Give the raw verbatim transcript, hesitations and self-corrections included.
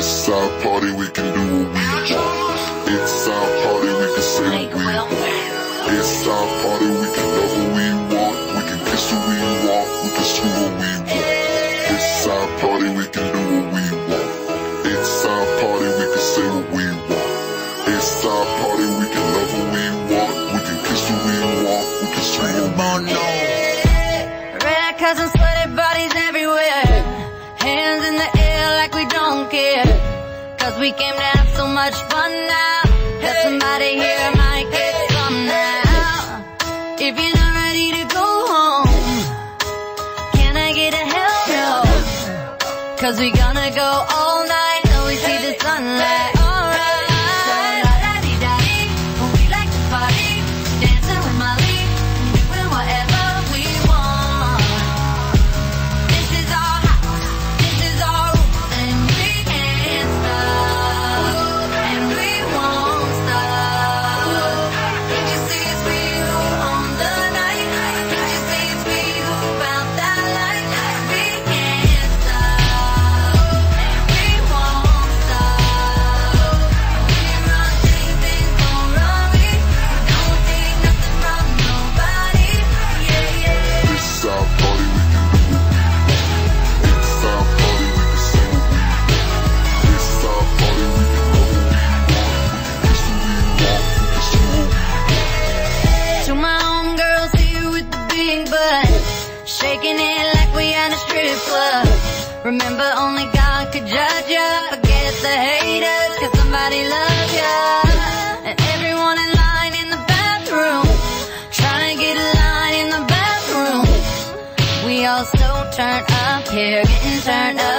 It's our party, we can do what we want. It's our party, we can say what we want. It's our party, we can love what we want. We can kiss what we want, we can screw what we want. It's our party, we can do what we want. It's our party, we can say what we want. It's our party, we can love what we want. We can kiss what we want, we can screw what we want. Red cousins, sweaty bodies everywhere. Hands in the air like we don't care. Cause we came to have so much fun now. That somebody here might get some now. If you're not ready to go home, can I get a hell no? Cause we gonna go all night till we see the sunlight. Alright. La-da-dee-da-dee, we like to party. Dancing with Molly, doing whatever we want. This is our house, this is our rules, and we can't stop, and we won't stop. Can't you see it's we who own the night? Can't you see it's we who found that light? We can't stop, and we won't stop. We run things, things don't run me. Don't take nothing from nobody. Yeah, yeah. It's our party, we can do what we want. It's our party, we can say what we want. It's our party, we can love what we want. We can kiss what we want, we can screw what we want. To my homegirls here with the big butt, shaking it like we at a strip club. Remember, only God could judge ya. Forget the haters, cause somebody loves ya. And everyone in line in the bathroom, trying to get a line in the bathroom. We all so turned up here, getting turned up.